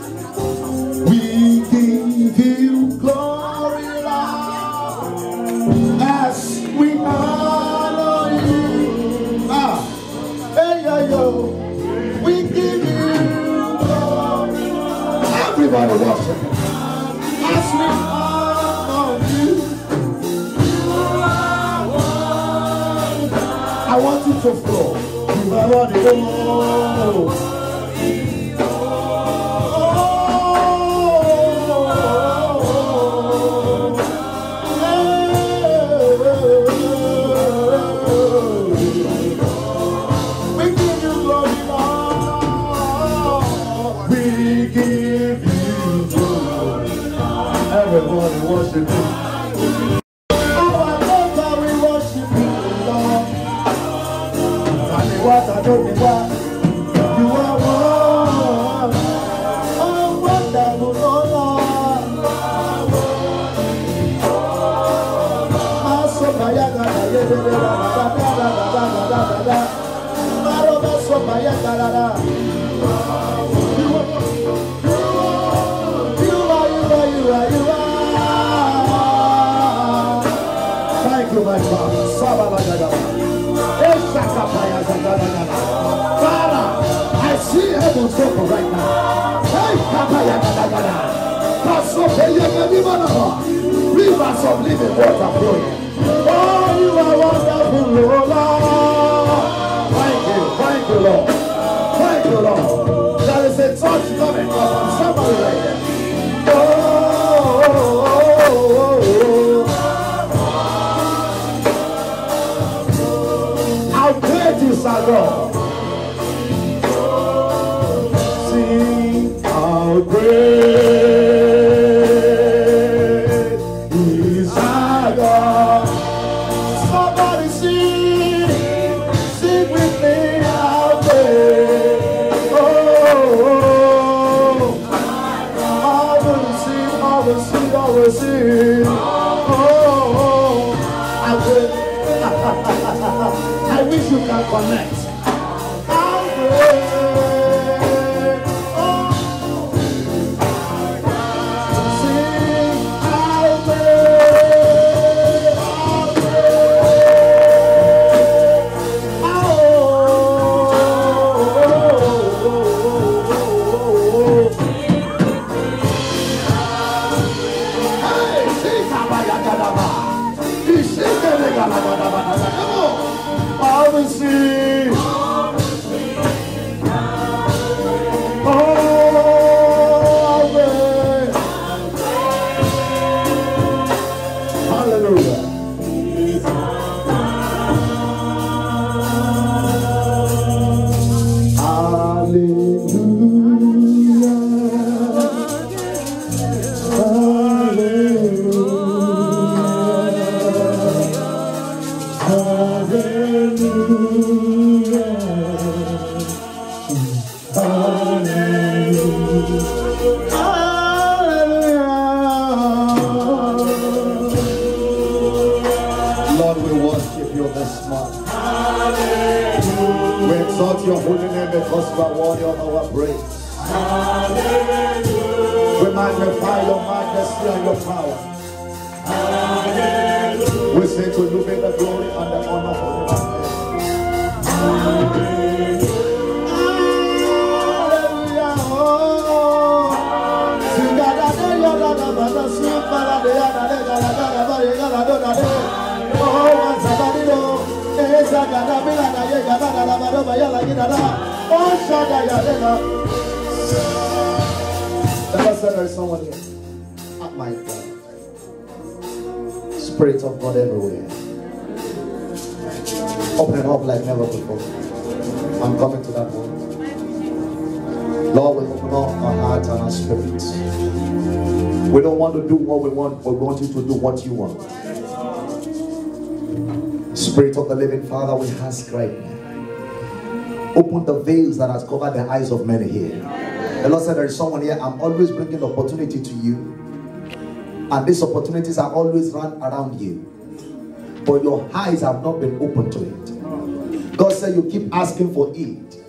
We give you glory, Lord, as we honor you. Hey, yo, yo. We give you glory. Everybody worship as we honor you. I want you to flow. You are on the we give you glory, Lord. We give you glory. Everybody worship you. What I don't know why you are one. Oh, wonderful, oh Lord. Thank you, my Father. Father, I see heaven's open right now. Rivers of living water flowing. Oh, you are wonderful, Lord. Thank you, Lord. Thank you, Lord. There is a touch coming from somebody right there. How great is our God? Sing how great is our God. Somebody sing with me how great. Oh, I will sing. Oh, I will. I wish you can connect. How great. Lord, we worship you this morning. We exalt your holy name because you are worthy of our praise. We magnify your majesty and your power. We say to you be the glory and the honor for the name. Never said there is someone here. Oh my God. Spirit of God everywhere. Open it up like never before. I'm coming to that point. Lord, we open up our hearts and our spirits. We don't want to do what we want, but we want you to do what you want. Spirit of the living Father, we ask right now. Open the veils that has covered the eyes of many here. The Lord said there is someone here. I'm always bringing opportunity to you. And these opportunities are always run around you. But your eyes have not been open to it. God said you keep asking for it.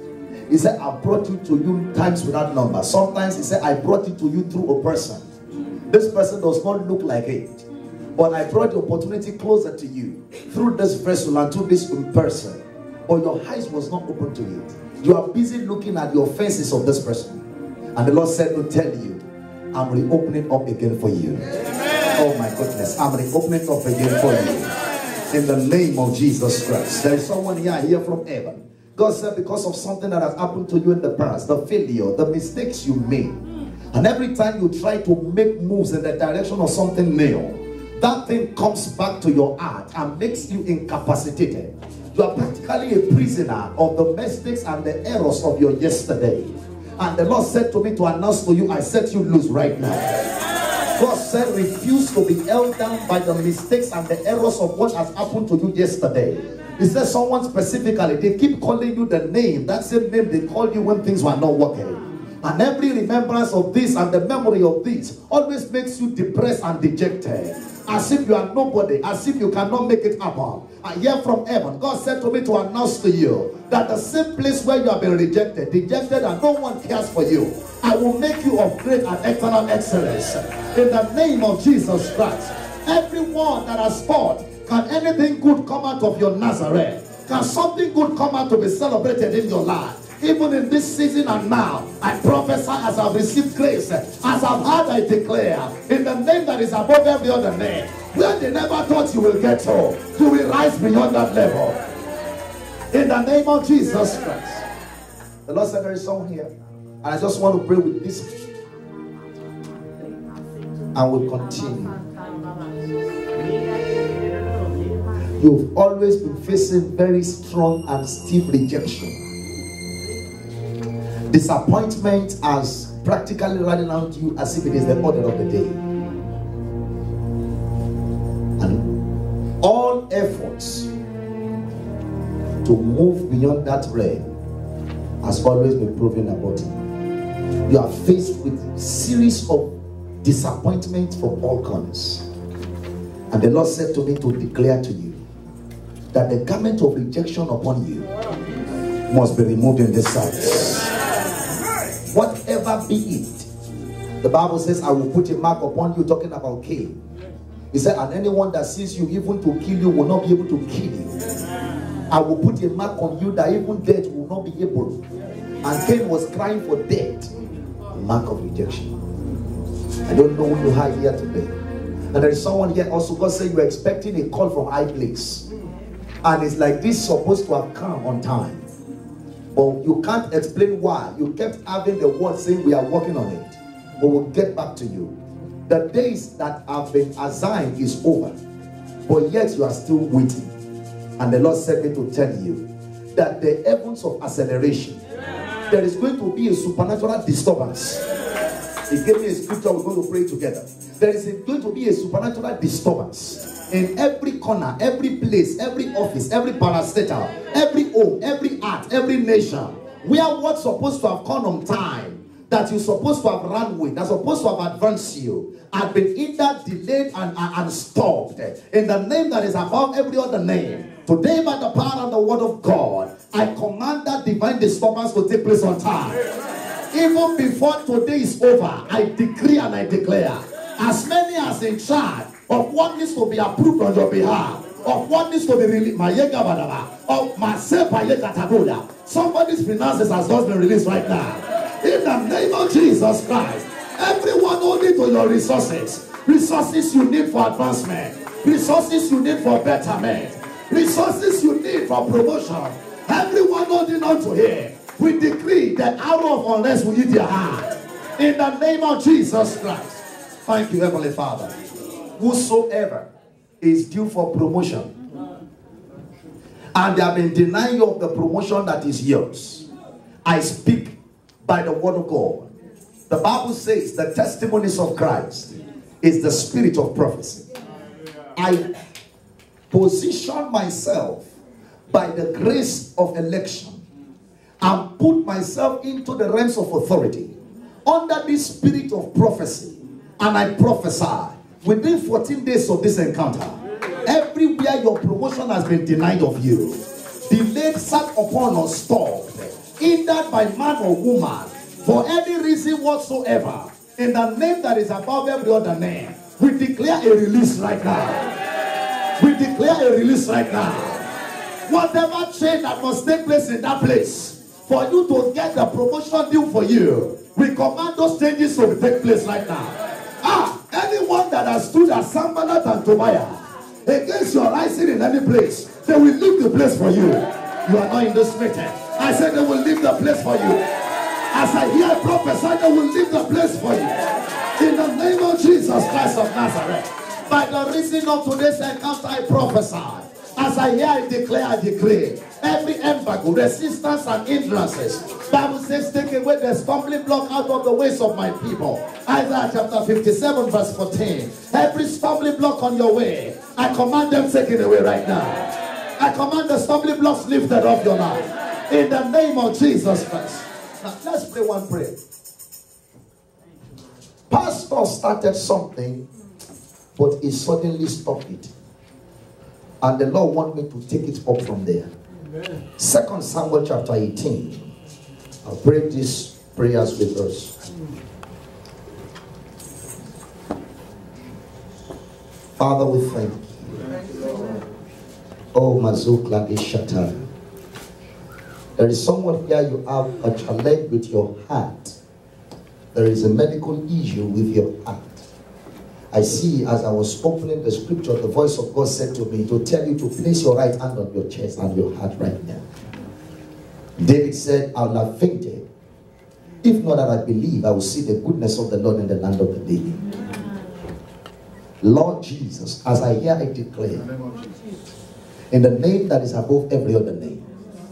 He said, I brought you to you times without number. Sometimes he said, I brought it to you through a person. This person does not look like it, but I brought the opportunity closer to you through this vessel and through this person. But your eyes was not open to it. You are busy looking at the offenses of this person. And the Lord said to tell you, I'm reopening up again for you. Oh my goodness, I'm reopening up again for you. In the name of Jesus Christ. There is someone here from heaven. God said, because of something that has happened to you in the past, the failure, the mistakes you made, and every time you try to make moves in the direction of something new, that thing comes back to your heart and makes you incapacitated. You are practically a prisoner of the mistakes and the errors of your yesterday. And the Lord said to me to announce to you, I set you loose right now. God said, refuse to be held down by the mistakes and the errors of what has happened to you yesterday. He said, someone specifically, they keep calling you the name, that same name they called you when things were not working. And every remembrance of this and the memory of this always makes you depressed and dejected. As if you are nobody, as if you cannot make it happen. I hear from heaven, God said to me to announce to you that the same place where you have been rejected, dejected, and no one cares for you, I will make you of great and eternal excellence. In the name of Jesus Christ. Everyone that has thought, can anything good come out of your Nazareth? Can something good come out to be celebrated in your life? Even in this season and now, I prophesy as I've received grace, as I've heard, I declare, in the name that is above every other name, where they never thought you will get to, you will rise beyond that level. In the name of Jesus Christ. The Lord said there is someone here, and I just want to pray with this, and we'll continue. You've always been facing very strong and stiff rejection. Disappointment has practically running out you as if it is the order of the day. And all efforts to move beyond that realm has always been proven abortive. You are faced with a series of disappointments from all corners. And the Lord said to me to declare to you that the garment of rejection upon you must be removed in this service. Whatever be it, the Bible says, I will put a mark upon you, talking about Cain. He said, and anyone that sees you even to kill you will not be able to kill you. I will put a mark on you that even death will not be able. And Cain was crying for death, a mark of rejection. I don't know who you are here today. And there is someone here also, God said you're expecting a call from high place. And it's like this supposed to have come on time. But you can't explain why. You kept having the word saying we are working on it. But we'll get back to you. The days that have been assigned is over. But yet you are still waiting. And the Lord said me to tell you that the heavens of acceleration, there is going to be a supernatural disturbance. He gave me a scripture, we're going to pray together. There is going to be a supernatural disturbance in every corner, every place, every office, every parastatal, every home, every art, every nation, where what's supposed to have come on time, that you're supposed to have run with, that's supposed to have advanced you, have been either delayed and stopped. In the name that is above every other name, today by the power and the word of God, I command that divine disturbance to take place on time. Even before today is over, I decree and I declare, as many as in charge of what needs to be approved on your behalf, of what needs to be released, of myself, somebody's finances has just been released right now. In the name of Jesus Christ, everyone holding to your resources, resources you need for advancement, resources you need for betterment, resources you need for promotion, everyone holding on to here, we decree the hour of unrest will hit your heart. In the name of Jesus Christ. Thank you, Heavenly Father. Whosoever is due for promotion and they have been denying you of the promotion that is yours, I speak by the word of God. The Bible says the testimonies of Christ is the spirit of prophecy. I position myself by the grace of election and put myself into the realms of authority under this spirit of prophecy, and I prophesy within 14 days of this encounter, everywhere your promotion has been denied of you, delayed, sat upon, or stopped, hindered by man or woman for any reason whatsoever, in the name that is above every other name, we declare a release right now. We declare a release right now. Whatever change that must take place in that place for you to get the promotion due for you, we command those changes to take place right now. Anyone that has stood as Sanballat and Tobiah against your rising in any place, they will leave the place for you. You are not in this meeting. I said they will leave the place for you. As I hear prophesy, they will leave the place for you. In the name of Jesus Christ of Nazareth. By the reason of today's encounter, I prophesy. As I hear, I declare, I decree. Every embargo, resistance, and hindrances, Bible says, take away the stumbling block out of the ways of my people. Isaiah chapter 57 verse 14. Every stumbling block on your way, I command them taken away right now. I command the stumbling blocks lifted off your life. In the name of Jesus Christ. Now, let's pray one prayer. Pastor started something, but he suddenly stopped it. And the Lord wants me to take it up from there. 2 Samuel chapter 18. I'll pray these prayers with us. Father, we thank you. Oh, Mazukla Ishata. There is someone here, you have a challenge with your heart. There is a medical issue with your heart. I see, as I was opening the scripture, the voice of God said to me to tell you to place your right hand on your chest and your heart right now. David said, I will have fainted. If not that I believe, I will see the goodness of the Lord in the land of the living. Lord Jesus, as I hear, I declare, in the name that is above every other name,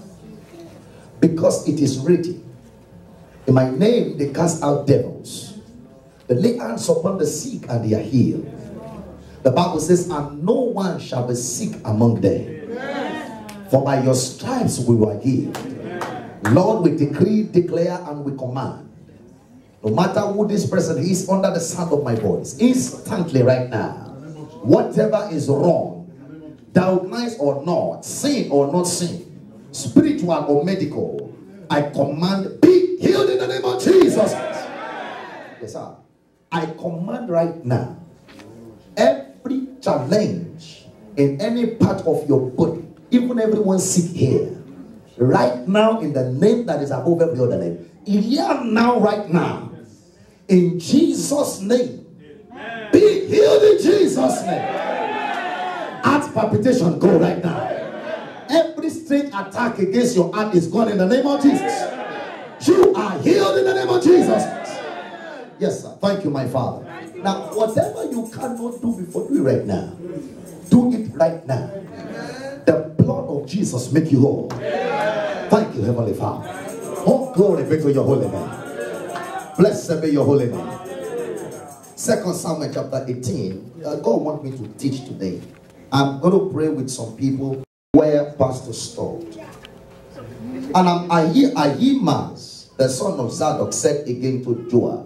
because it is written, in my name they cast out devils. They lay hands upon the sick and they are healed. The Bible says, and no one shall be sick among them. For by your stripes we were healed. Lord, we decree, declare, and we command. No matter who this person is under the sound of my voice, instantly right now, whatever is wrong, diagnosed or not, sin or not sin, spiritual or medical, I command, be healed in the name of Jesus. Yes, sir. I command right now, every challenge in any part of your body, even everyone sick here, right now in the name that is above every other name, here now, right now, in Jesus' name, be healed in Jesus' name. Heart palpitation, go right now. Every strange attack against your heart is gone in the name of Jesus. You are healed in the name of Jesus. Yes, sir. Thank you, my Father. Now, whatever you cannot do before, do it right now. Do it right now. The blood of Jesus make you whole. Thank you, Heavenly Father. Oh, glory be to your holy name. Blessed be your holy name. 2 Samuel chapter 18. God wants me to teach today. I'm going to pray with some people where Pastor stopped. And Ahimaaz, the son of Zadok, said again to Joab,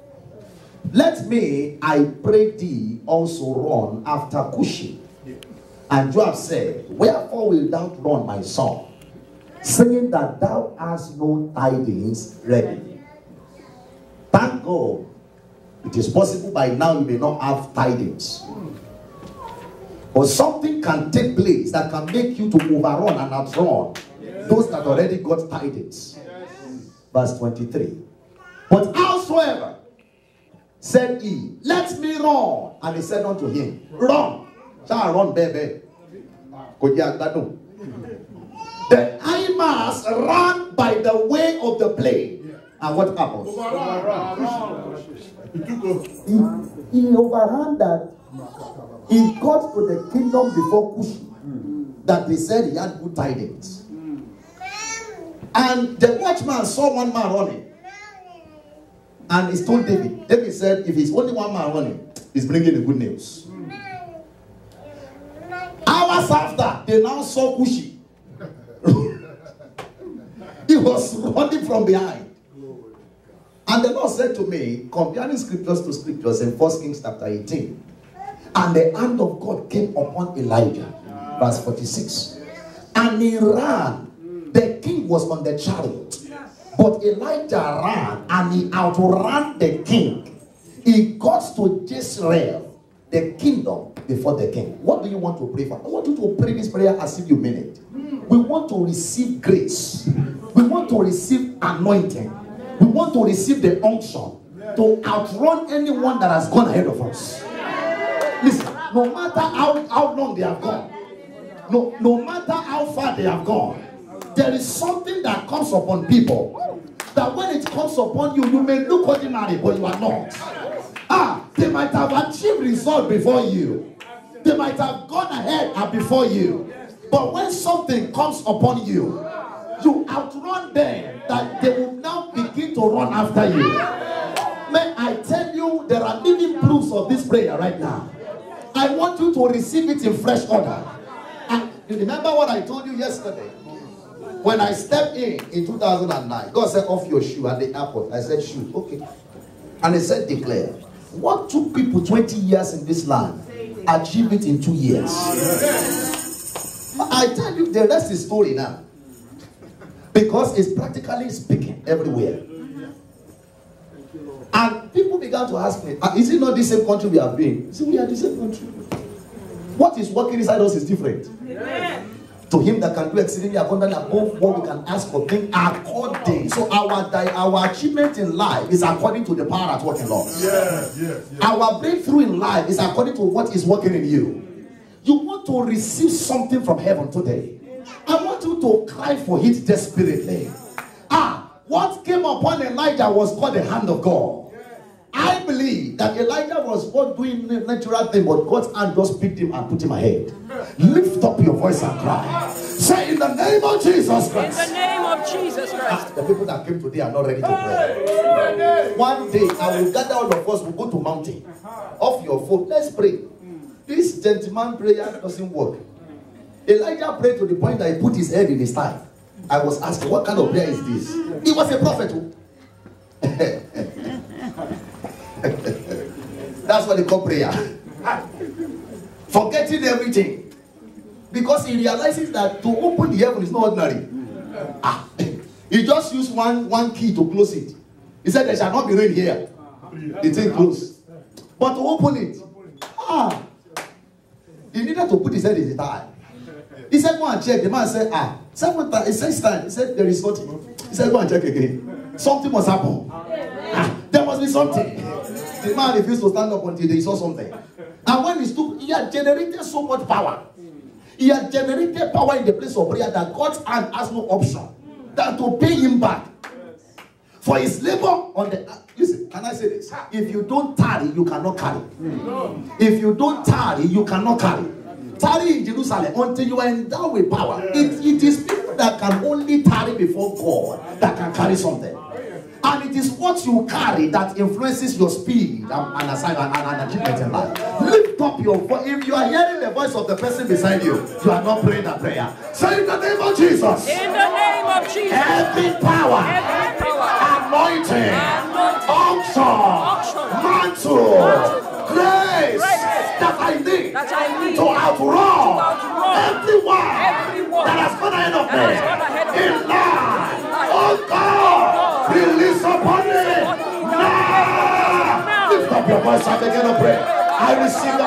let me, I pray thee, also run after Cushi. And Joab said, wherefore wilt thou run, my son, saying that thou hast no tidings ready? Thank God, it is possible by now you may not have tidings. But something can take place that can make you to overrun and outrun those that already got tidings. Verse 23. But howsoever, said he, let me run. And he said unto him, run. Shall I run, baby? Then Ahimaaz ran by the way of the plain. And what happened? He overran that. He got to the kingdom before Cushi. That they said he had good tidings. And the watchman saw one man running. And he told David. David said, if it's only one man running, he's bringing the good news. Hours after, they now saw Cushi. He was running from behind. And the Lord said to me, comparing scriptures to scriptures in 1 Kings chapter 18. And the hand of God came upon Elijah. Verse 46. And he ran. The king was on the chariot. But Elijah ran and he outran the king. He got to Jezreel, the kingdom, before the king. What do you want to pray for? I want you to pray this prayer as if you mean it. We want to receive grace. We want to receive anointing. We want to receive the unction to outrun anyone that has gone ahead of us. Listen, no matter how long they have gone, no matter how far they have gone, there is something that comes upon people that when it comes upon you, you may look ordinary, but you are not. They might have achieved results before you. They might have gone ahead and before you. But when something comes upon you, you outrun them, that they will now begin to run after you. May I tell you, there are living proofs of this prayer right now. I want you to receive it in fresh order. And you remember what I told you yesterday? When I stepped in 2009, God said, off your shoe at the airport. I said, shoe, okay. And he said, declare. What took people 20 years in this land, achieve it in 2 years. I tell you, the rest is story now. Because it's practically speaking everywhere. And people began to ask me, is it not the same country we have been? So we are the same country. What is working inside us is different. Amen. To him that can do exceedingly abundantly above what we can ask or think according. So our achievement in life is according to the power at work in us. Our breakthrough in life is according to what is working in you. You want to receive something from heaven today. I want you to cry for it desperately. What came upon Elijah was called the hand of God. I believe that Elijah was not doing a natural thing, but God's hand just picked him and put him ahead. Lift up your voice and cry. Say, in the name of Jesus Christ. In the name of Jesus Christ. The people that came today are not ready to pray. One day, I will gather all of us, we'll go to mountain. Off your phone, let's pray. This gentleman prayer doesn't work. Elijah prayed to the point that he put his head in his thigh. I was asking, what kind of prayer is this? He was a prophet. That's what they call prayer. Forgetting everything. Because he realizes that to open the heaven is not ordinary. He just used one key to close it. He said there shall not be rain here. The thing closed. But to open it, he needed to put his head in his thigh. He said, go and check. The man said, 7 times. He said, he said, there is nothing. He said, go and check again. Something must happen. There must be something. The man refused to stand up until they saw something. And when he stood, he had generated so much power. He had generated power in the place of prayer that God's hand has no option than to pay him back for his labor on the... Listen, can I say this? If you don't tarry, you cannot carry. If you don't tarry, you cannot carry. Tarry in Jerusalem until you are endowed with power. It is people that can only tarry before God that can carry something. And it is what you carry that influences your speed and assignment and achievement in life. Lift up your voice. If you are hearing the voice of the person beside you, you are not praying that prayer. Say in the name of Jesus. In the name of Jesus. Every power, anointing, unction, mantle, grace that I need to outrun everyone that has gone ahead of me in life. Oh God, release upon me now. Lift up your voice and begin to pray. I receive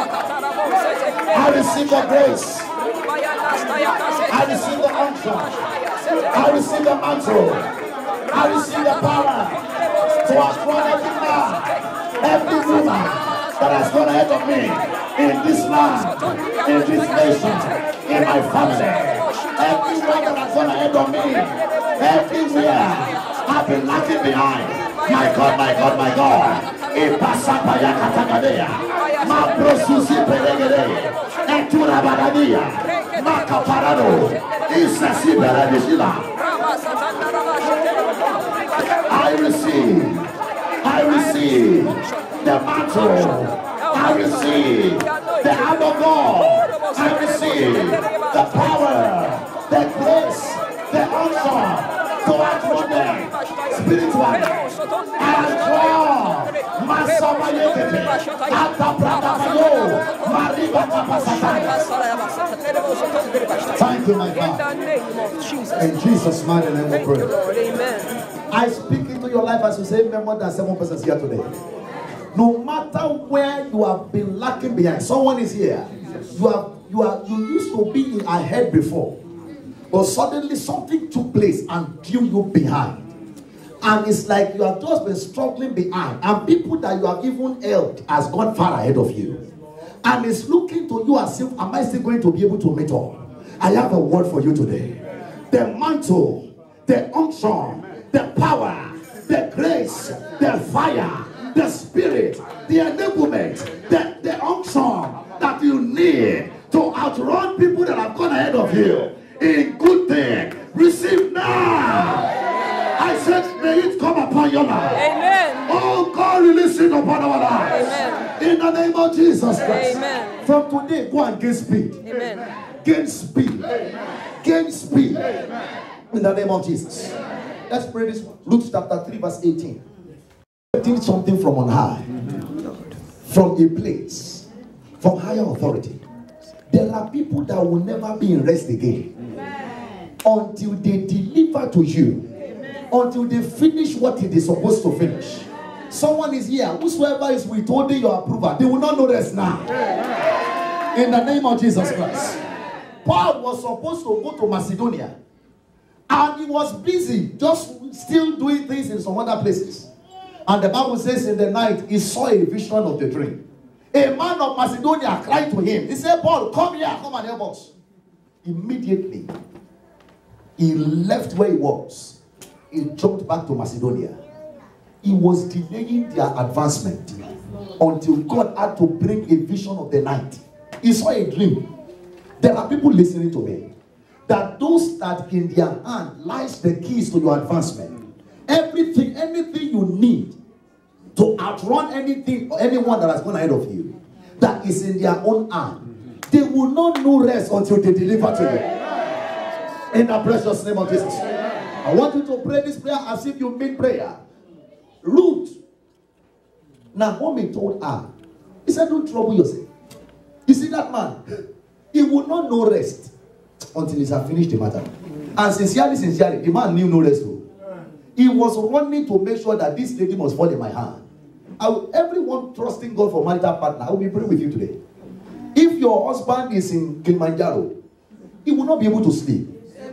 the grace. I receive the unction. I receive the mantle. I receive the power to outrun every man, every woman that has gone ahead of me in this land, in this nation, in my family. Everyone that has gone ahead of me, everywhere, I've been lagging behind. My God, my God, my God. Ipasapaya katagadeya, mabrosusi pelegede, etura badadia, makaparado, isasi beradishila. I receive the mantle. I receive the hand of God. I receive the power, the grace, the unction to outrun them spiritually. And draw Masamayekete, Atapratapayo, Mariba Kapasataya. Thank you, my God. In Jesus' mighty name we pray. Amen. I speak into your life as you say, more than 7 persons here today. No matter where you have been lacking behind, someone is here. You used to be ahead before, but suddenly something took place and drew you behind. And it's like you have just been struggling behind, and people that you have even helped has gone far ahead of you. And it's looking to you as if, am I still going to be able to meet up? I have a word for you today. The mantle, the unction, the power, the grace, the fire, the spirit, the enablement, the unction that you need to outrun people that have gone ahead of you in good thing. Receive now. I said, may it come upon your life. Amen. Oh God, release it upon our lives. Amen. In the name of Jesus Christ. Amen. From today, go and gain speed. Amen. Gain speed. Gain speed. In the name of Jesus. Let's pray this. Luke chapter 3 verse 18. Getting something from on high. From a place. From higher authority. There are people that will never be in rest again. Until they deliver to you. Until they finish what it is supposed to finish. Someone is here. Whosoever is withholding your approval, they will not know rest now. In the name of Jesus Christ. Paul was supposed to go to Macedonia. And he was busy, just still doing things in some other places. And the Bible says in the night, he saw a vision of the dream. A man of Macedonia cried to him. He said, Paul, come here, come and help us. Immediately, he left where he was. He jumped back to Macedonia. He was delaying their advancement until God had to bring a vision of the night. He saw a dream. There are people listening to me. That those that in their hand lies the keys to your advancement. Everything, anything you need to outrun anything or anyone that has gone ahead of you, that is in their own hand. They will not know rest until they deliver to you. In the precious name of Jesus. I want you to pray this prayer as if you mean prayer. Ruth, Naomi told her, he said, don't trouble yourself. You see that man, he will not know rest until he has finished the matter. And sincerely, the man knew no rest. He was running to make sure that this lady must fall in my hand. Everyone trusting God for marital partner, I will be praying with you today. If your husband is in Kilimanjaro, he will not be able to sleep.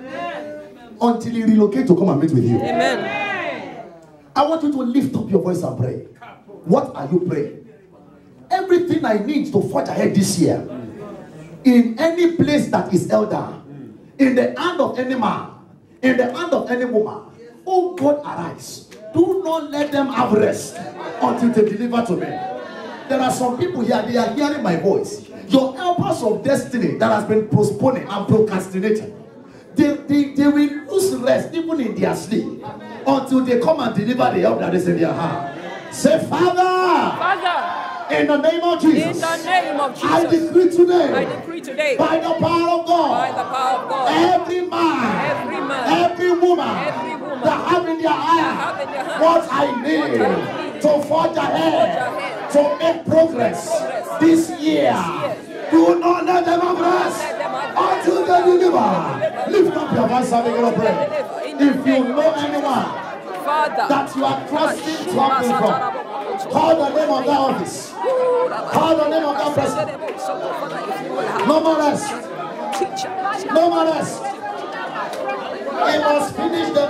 Until he relocates to come and meet with you. Amen. I want you to lift up your voice and pray. What are you praying? Everything I need to forge ahead this year, in any place that is held down, in the hand of any man, in the hand of any woman, oh God, arise. Do not let them have rest until they deliver to me. There are some people here, they are hearing my voice. Your helpers of destiny that has been postponing and procrastinating, they will lose rest even in their sleep until they come and deliver the help that is in their hand. Say, Father, in the name of Jesus, in the name of Jesus, I decree today, by the power of God, every man, every woman that have in their hand what I need to forge ahead, to make progress this year. Do not let them have rest until they deliver. Lift up your voice and begin to pray. If you know anyone that you are trusting something from, call the name of that office. Call the name of that person. No more rest. No more rest. He must finish the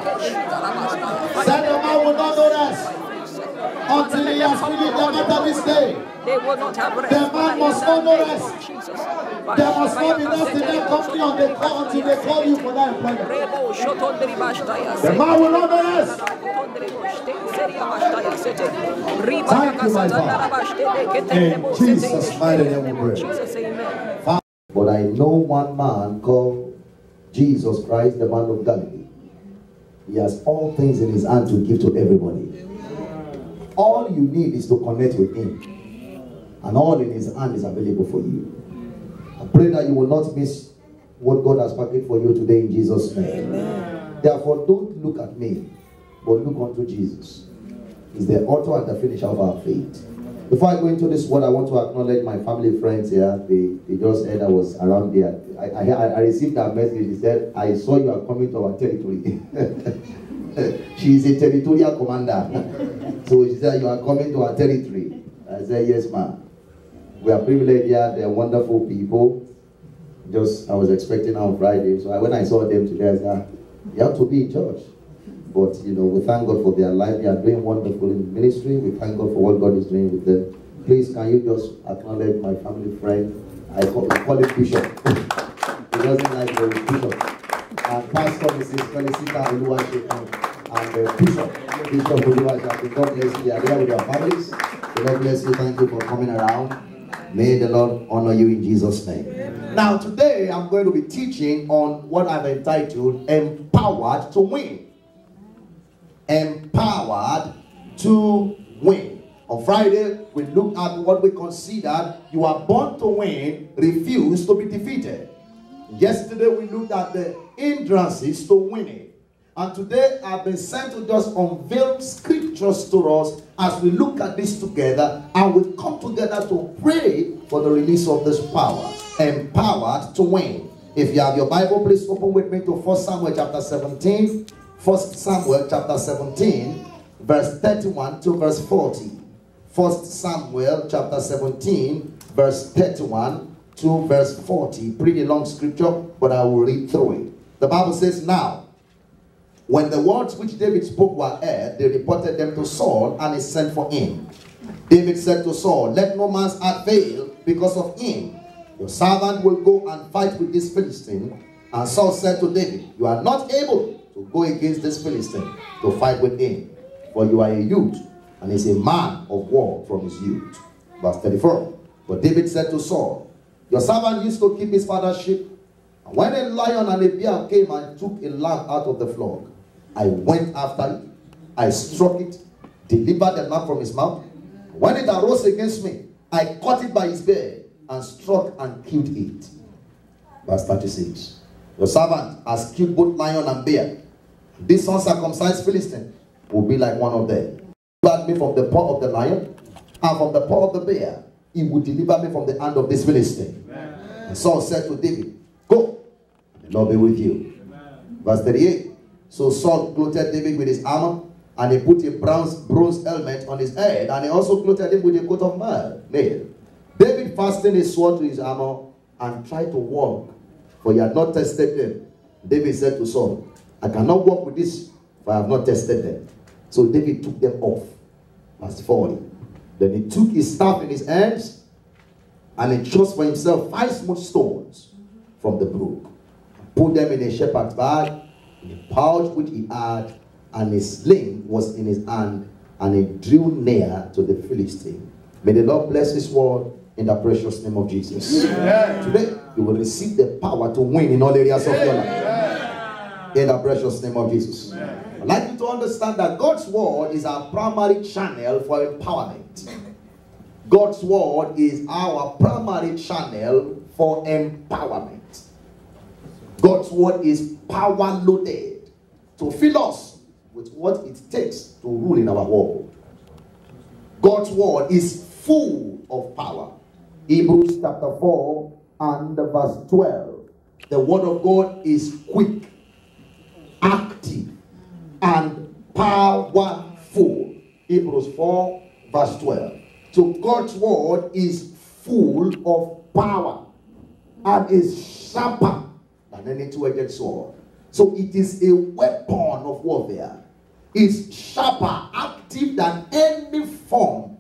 matter. Said the man will not know rest until he has finished the matter this day. They will not have rest. The man must not know rest. There must not be rest in that company on the call until they call you for that employment. The man will not know rest. Thank you, my Father. In Jesus' mighty name we pray. But I know one man called Jesus Christ, the man of Galilee. He has all things in his hand to give to everybody. All you need is to connect with him. And all in his hand is available for you. I pray that you will not miss what God has packed for you today in Jesus' name. Amen. Therefore, don't look at me, but look unto Jesus. He's the author and the finisher of our faith. Before I go into this word, I want to acknowledge my family friends here. They just said I was around there. I received that message. He said, I saw you are coming to our territory. She's a territorial commander. So she said, you are coming to our territory. I said, yes, ma'am. We are privileged here. They are wonderful people. I was expecting her on Friday. So when I saw them today, I said, you have to be in church. But, you know, we thank God for their life. They are doing wonderful in ministry. We thank God for what God is doing with them. Please, can you just acknowledge my family friend? I call him Bishop. He doesn't like the Bishop. And Pastor Mrs. Felicita Oluwaseun and Bishop Oluwaseun. God bless you. They are there with their families. So God bless you. Thank you for coming around. May the Lord honor you in Jesus' name. Amen. Now, today I'm going to be teaching on what I've entitled Empowered to Win. Empowered to win. On Friday, we looked at what we considered you are born to win, refuse to be defeated. Yesterday, we looked at the hindrances to winning. And today, I've been sent to just unveil scriptures to us as we look at this together and we come together to pray for the release of this power. Empowered to win. If you have your Bible, please open with me to 1 Samuel chapter 17. 1 Samuel chapter 17, verse 31 to verse 40. 1 Samuel chapter 17, verse 31 to verse 40. Pretty long scripture, but I will read through it. The Bible says, now, when the words which David spoke were heard, they reported them to Saul, and he sent for him. David said to Saul, let no man's heart fail because of him. Your servant will go and fight with this Philistine. And Saul said to David, you are not able to go against this Philistine to fight with him, for you are a youth, and is a man of war from his youth. Verse 34. But David said to Saul, your servant used to keep his father's sheep, and when a lion and a bear came and took a lamb out of the flock, I went after it, I struck it, delivered the lamb from his mouth. When it arose against me, I caught it by his beard, and struck and killed it. Verse 36. Your servant has killed both lion and bear. This uncircumcised Philistine will be like one of them. Deliver me from the paw of the lion and from the paw of the bear. He will deliver me from the hand of this Philistine. Amen. And Saul said to David, go, the Lord be with you. Amen. Verse 38. So Saul clothed David with his armor, and he put a bronze helmet on his head, and he also clothed him with a coat of mail. David fastened his sword to his armor and tried to walk, for he had not tested them. David said to Saul, I cannot walk with this, for I have not tested them. So David took them off. Verse 40. Then he took his staff in his hands, and he chose for himself 5 smooth stones from the brook, and put them in a shepherd's bag, in a pouch which he had, and his sling was in his hand, and he drew near to the Philistine. May the Lord bless his word in the precious name of Jesus. Yeah. Today, you will receive the power to win in all areas of your life. In the precious name of Jesus. Amen. I'd like you to understand that God's word is our primary channel for empowerment. God's word is our primary channel for empowerment. God's word is power loaded to fill us with what it takes to rule in our world. God's word is full of power. Hebrews chapter 4 and verse 12. The word of God is quick, active, and powerful. Hebrews 4 verse 12. So God's word is full of power and is sharper than any two-edged sword. So it is a weapon of warfare. It's sharper, active than any form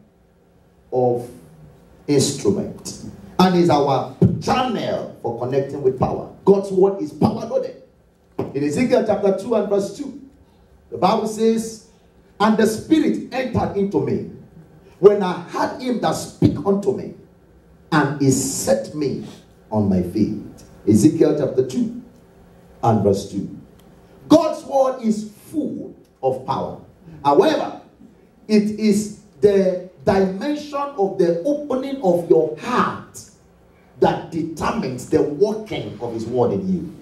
of instrument, and is our channel for connecting with power. God's word is power loaded. In Ezekiel chapter 2 and verse 2, the Bible says, and the Spirit entered into me when I heard him that speak unto me, and he set me on my feet. Ezekiel chapter 2 and verse 2. God's word is full of power. However, it is the dimension of the opening of your heart that determines the working of his word in you.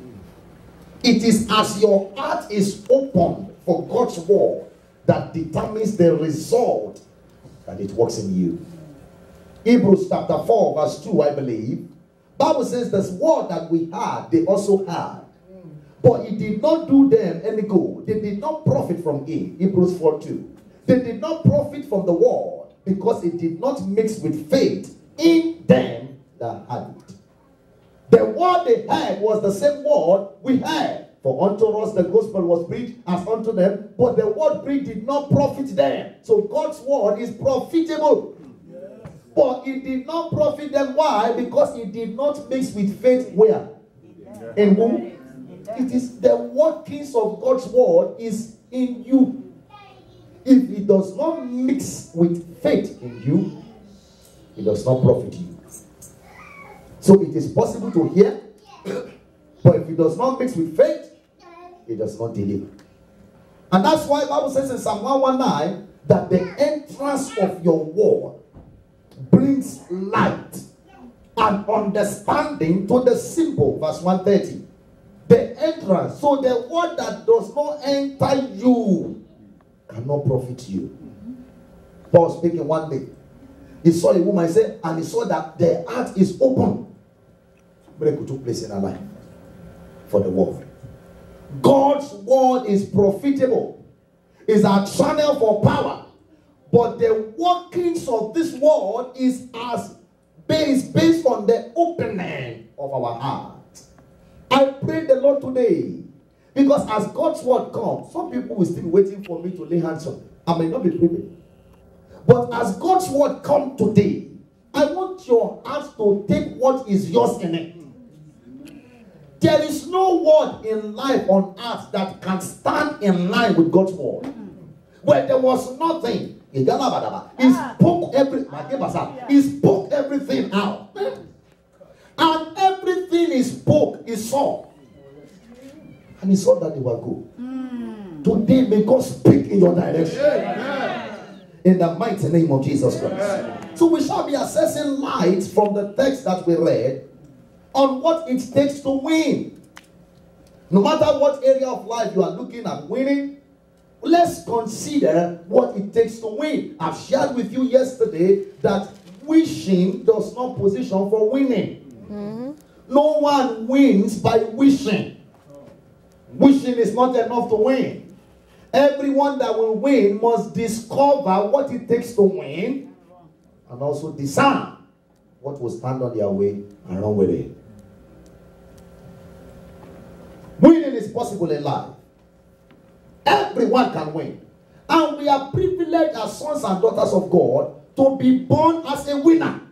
It is as your heart is opened for God's word that determines the result that it works in you. Hebrews chapter 4 verse 2, I believe. Bible says this word that we had, they also had. but it did not do them any good. They did not profit from it. Hebrews 4:2. They did not profit from the word because it did not mix with faith in them that had it. The word they had was the same word we had. For unto us the gospel was preached as unto them, but the word preached did not profit them. So God's word is profitable. But it did not profit them. Why? Because it did not mix with faith where? In whom? It is the workings of God's word is in you. If it does not mix with faith in you, it does not profit you. So it is possible to hear, but if it does not mix with faith, it does not deliver. And that's why the Bible says in Psalm 119 that the entrance of your word brings light and understanding to the simple. Verse 130. The entrance. So the word that does not enter you cannot profit you. Paul speaking one day. He saw a woman, say, and he saw that the heart is open. Miracle took place in her life for the word. God's word is profitable. Is our channel for power. But the workings of this word is based on the opening of our heart. I pray the Lord today, because as God's word comes, some people will still be waiting for me to lay hands on. I may not be prepared. But as God's word comes today, I want your heart to take what is yours in it. There is no word in life on earth that can stand in line with God's word. Where there was nothing, he spoke everything out. And everything he spoke, he saw. And he saw that they were good. Today, may God speak in your direction. In the mighty name of Jesus Christ. So we shall be assessing light from the text that we read on what it takes to win. No matter what area of life you are looking at winning, let's consider what it takes to win. I've shared with you yesterday that wishing does not position for winning. No one wins by wishing. Wishing is not enough to win. Everyone that will win must discover what it takes to win and also discern what will stand on their way and run with it. Winning is possible in life. Everyone can win. And we are privileged as sons and daughters of God to be born as a winner.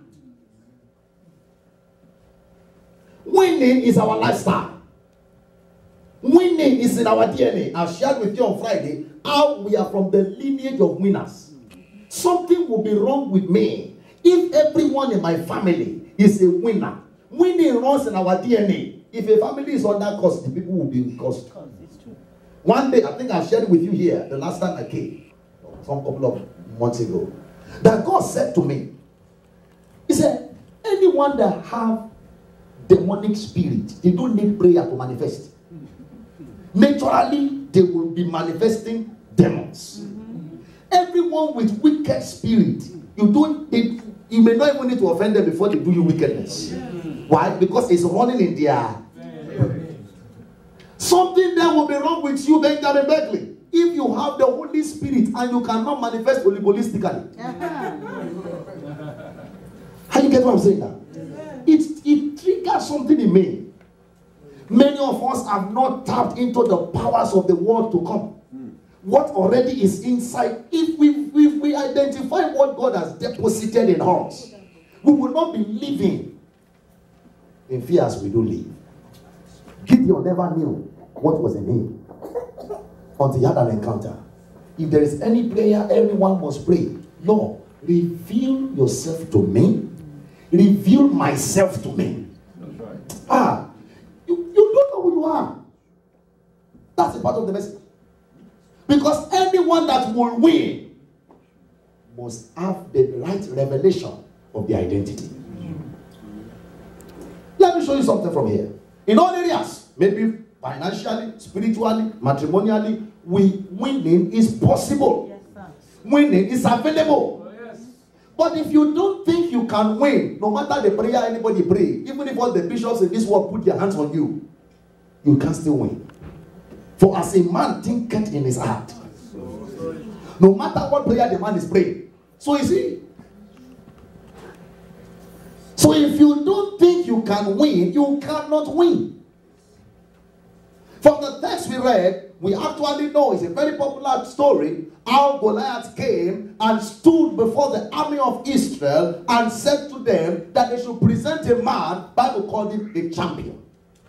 Winning is our lifestyle. Winning is in our DNA. I shared with you on Friday how we are from the lineage of winners. Something will be wrong with me if everyone in my family is a winner. Winning runs in our DNA. If a family is under cost, the people will be cost. One day, I think I shared with you here the last time I came, some couple of months ago, that God said to me, He said, anyone that have demonic spirit, they don't need prayer to manifest. Naturally, they will be manifesting demons. Everyone with wicked spirit, you may not even need to offend them before they do you wickedness. Why? Because it's running in their... Something that will be wrong with you, Benjamin Beckley, if you have the Holy Spirit and you cannot manifest holistically. How you get what I'm saying now? It triggers something in me. Many of us have not tapped into the powers of the world to come. What already is inside, if we identify what God has deposited in us, we will not be living in fear as we do live. Gideon never knew what was in him until he had an encounter. If there is any prayer, everyone must pray. Lord, reveal yourself to me. Reveal myself to me. That's right. You don't know who you are. That's a part of the message. Because anyone that will win must have the right revelation of their identity. Let me show you something from here. In all areas, maybe financially, spiritually, matrimonially, winning is possible. Yes, winning is available. Oh, yes. But if you don't think you can win, no matter the prayer anybody pray, even if all the bishops in this world put their hands on you, you can still win. For as a man thinketh in his heart. No matter what prayer the man is praying. So you see. So if you don't think you can win, you cannot win. From the text we read, we actually know it's a very popular story how Goliath came and stood before the army of Israel and said to them that they should present a man, Bible called him a champion.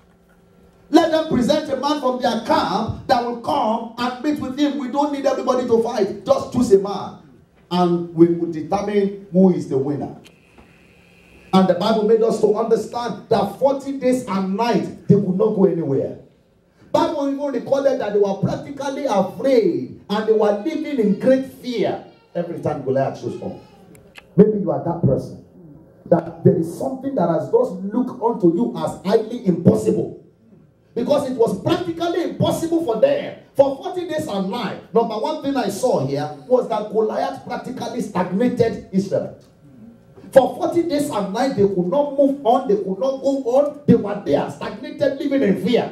Let them present a man from their camp that will come and meet with him. We don't need everybody to fight. Just choose a man. And we will determine who is the winner. And the Bible made us to understand that 40 days and nights, they would not go anywhere. Bible even recorded that they were practically afraid and they were living in great fear every time Goliath shows up. Maybe you are that person. That there is something that has just looked unto you as highly impossible. Because it was practically impossible for them. For 40 days and nights. Number one thing I saw here was that Goliath practically stagnated Israel. For 40 days and nights, they could not move on. They could not go on. They were there, stagnated, living in fear.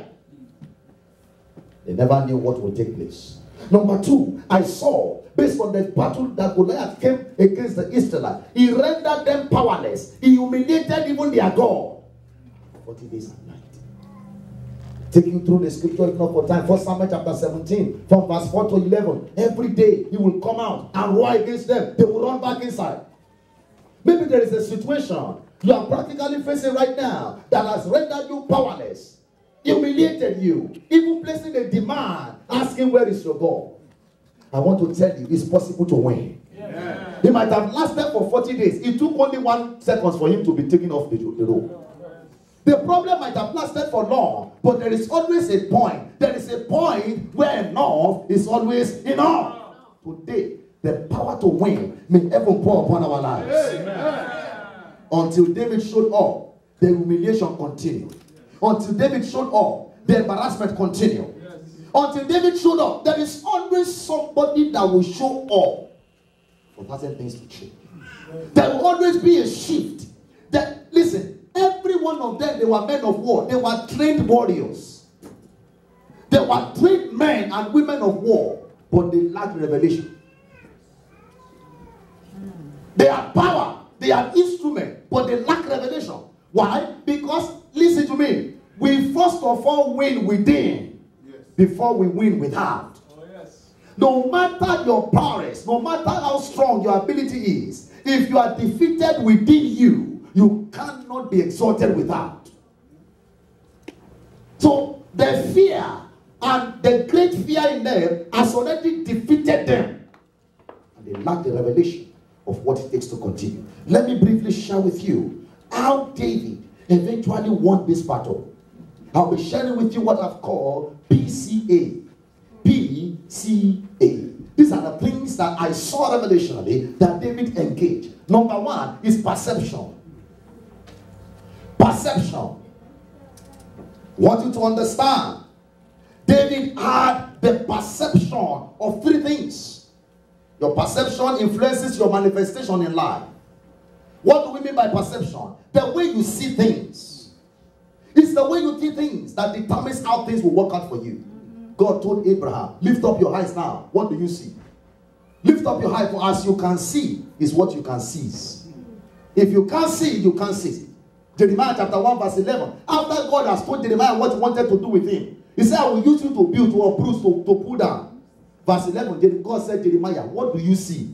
They never knew what would take place. Number two, I saw, based on the battle that Goliath came against the Israelites, he rendered them powerless. He humiliated even their God. 40 days and nights. Taking through the scripture, if not for time, 1 Samuel chapter 17, from verse 4 to 11. Every day, he will come out and war against them. They will run back inside. Maybe there is a situation you are practically facing right now that has rendered you powerless, humiliated you, even placing a demand, asking where is your God. I want to tell you, it's possible to win. Yeah. He might have lasted for 40 days. It took only 1 second for him to be taken off the road. The problem might have lasted for long, but there is always a point. There is a point where enough is always enough. Today, the power to win may heaven pour upon our lives. Amen. Until David showed up, the humiliation continued. Until David showed up, the embarrassment continued. Yes. Until David showed up, there is always somebody that will show up for certain things to change. There will always be a shift. That, listen, every one of them, they were men of war. They were trained warriors. They were trained men and women of war, but they lacked revelation. They have power, they have instrument, but they lack revelation. Why? Because, listen to me, we first of all win within before we win without. Oh, yes. No matter your prowess, no matter how strong your ability is, if you are defeated within you, you cannot be exalted without. So the fear and the great fear in them has already defeated them. And they lack the revelation of what it takes to continue. Let me briefly share with you how David eventually won this battle. I'll be sharing with you what I've called PCA. PCA. These are the things that I saw revelationally that David engaged. Number one is perception. Perception. Want you to understand. David had the perception of three things. Your perception influences your manifestation in life. What do we mean by perception? The way you see things. It's the way you see things that determines how things will work out for you. God told Abraham, lift up your eyes now. What do you see? Lift up your eyes, for as you can see is what you can seize. If you can't see, you can't see. Jeremiah chapter 1 verse 11. After God has told Jeremiah what he wanted to do with him, he said, I will use you to build, to uproot, to pull down. Verse 11, God said, Jeremiah, what do you see?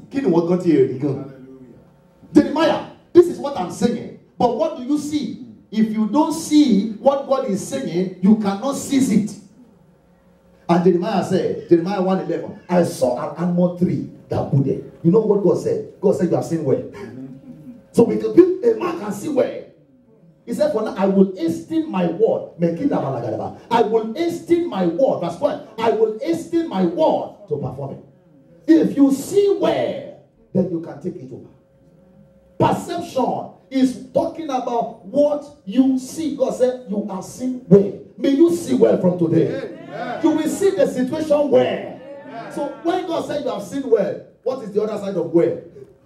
Jeremiah, this is what I'm saying. But what do you see? If you don't see what God is saying, you cannot seize it. And Jeremiah said, Jeremiah 1:11, I saw an almond tree that budded. You know what God said? God said, you have seen well. So we can build, a man can see well. He said, for now, I will hasten my word. I will hasten my word. That's what I will hasten my word to perform it. If you see where, then you can take it over. Perception is talking about what you see. God said, you are seeing well. May you see well from today. Yeah. You will see the situation well. Yeah. So when God said you have seen well, what is the other side of well?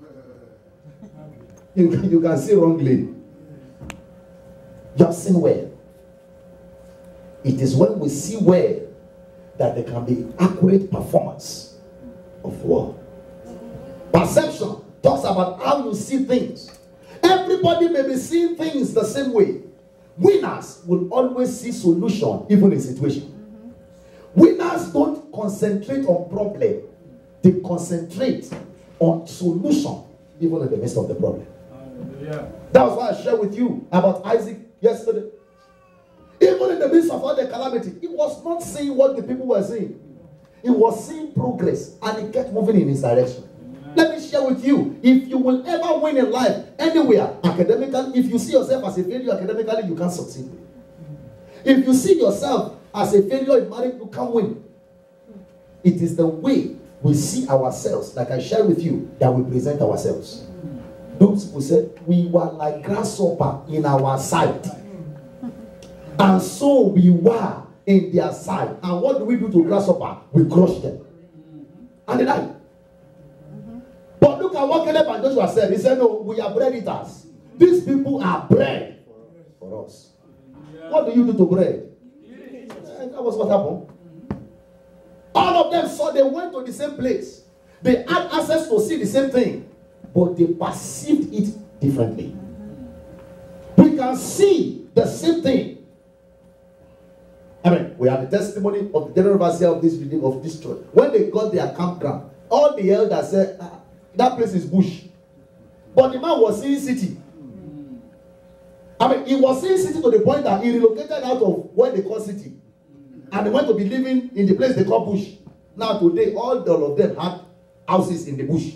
You can see wrongly. You have seen well. It is when we see well that there can be accurate performance of war. Perception talks about how you see things. Everybody may be seeing things the same way. Winners will always see solution even in situation. Winners don't concentrate on problem. They concentrate on solution even in the midst of the problem. That was why I shared with you about Isaac yesterday. Even in the midst of all the calamity, he was not seeing what the people were seeing. He was seeing progress and he kept moving in his direction. Let me share with you, if you will ever win in life, anywhere, academically, if you see yourself as a failure academically, you can't succeed. If you see yourself as a failure in marriage, you can't win. It is the way we see ourselves, like I shared with you, that we present ourselves. Those people said, we were like grasshopper in our sight. And so we were in their sight. And what do we do to grasshopper? We crush them. And they died. But look at what Caleb and Joshua said. He said, no, we are bread eaters. These people are bread for us. What do you do to bread? That was what happened. All of them saw, they went to the same place. They had access to see the same thing. But they perceived it differently. We can see the same thing. I mean, we have the testimony of the general overseer of this building, of this church. When they got their campground, all the elders said, that place is bush. But the man was seeing city. I mean, he was seeing city to the point that he relocated out of what they call city. And they went to be living in the place they call bush. Now today, all of them had houses in the bush.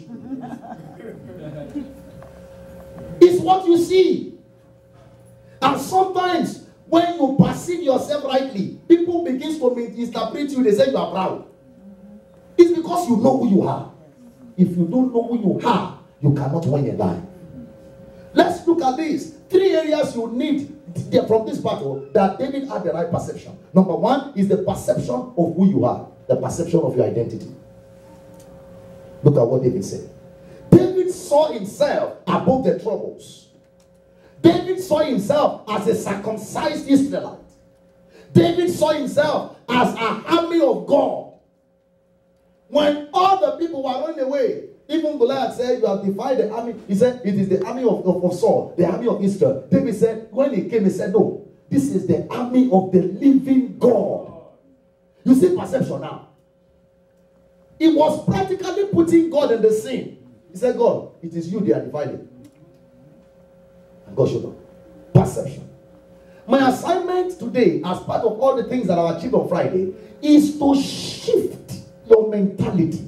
It's what you see. And sometimes, when you perceive yourself rightly, people begin to misinterpret you. They say you are proud. It's because you know who you are. If you don't know who you are, you cannot win in life. Let's look at this. 3 areas you need from this battle that David had the right perception. Number 1 is the perception of who you are. The perception of your identity. Look at what David said. David saw himself above the troubles. David saw himself as a circumcised Israelite. David saw himself as an army of God. When all the people were running away, even Goliath said, you have defied the army. He said, it is the army of Saul, the army of Israel. David said, when he came, he said, no, this is the army of the living God. You see perception now. He was practically putting God in the scene. He said, God, it is you they are dividing. And God showed up. Perception. My assignment today, as part of all the things that I achieved on Friday, is to shift your mentality.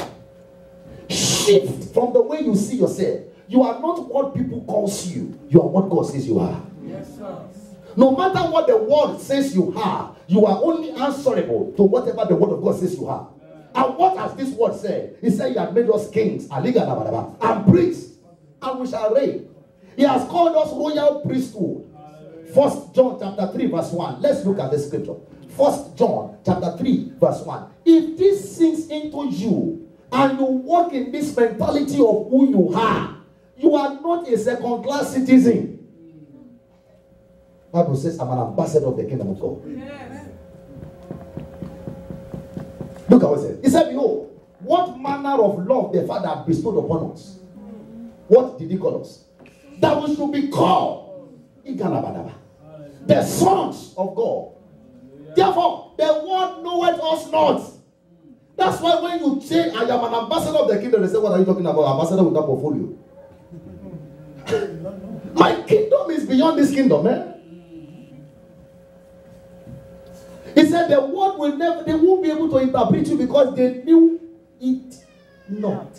Shift from the way you see yourself. You are not what people calls you. You are what God says you are. Yes, sir. No matter what the world says you are only answerable to whatever the word of God says you are. And what has this word said? He said, he has made us kings and priests, and we shall reign. He has called us royal priesthood. 1 John chapter 3 verse 1. Let's look at the scripture. 1 John chapter 3 verse 1. If this sinks into you and you walk in this mentality of who you are not a second-class citizen. Bible says, I'm an ambassador of the kingdom of God. Yes. Look at what it said. He said, behold, what manner of love the Father bestowed upon us. What did he call us? That we should be called the sons of God. Therefore, the world knoweth us not. That's why when you say, I am an ambassador of the kingdom, they say, what are you talking about? Ambassador with that portfolio. My kingdom is beyond this kingdom, man. He said the word will never, they won't be able to interpret you because they knew it not.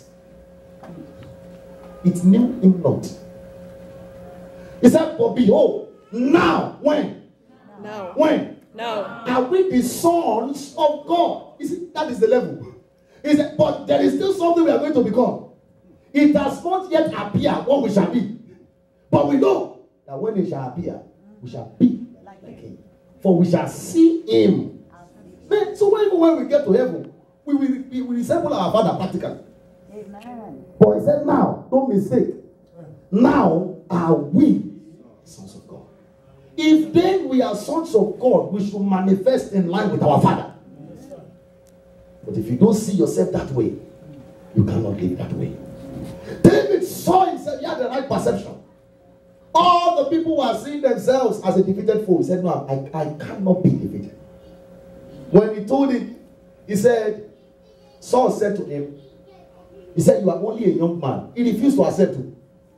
It knew him not. He said, but behold, now, when? No. When? No. Are we the sons of God? You see, that is the level. He said, but there is still something we are going to become. It has not yet appeared what we shall be. But we know that when it shall appear, we shall be like him. For we shall see him. Man, so when we get to heaven, we will resemble our Father practically. Amen. But he said, now, don't mistake. Now are we sons of God. If then we are sons of God, we should manifest in line with our Father. But if you don't see yourself that way, you cannot live that way. David saw himself, he had the right perception. All the people were seeing themselves as a defeated foe. He said, no, I cannot be defeated. When he told him, he said, Saul said to him, he said, you are only a young man. He refused to accept it.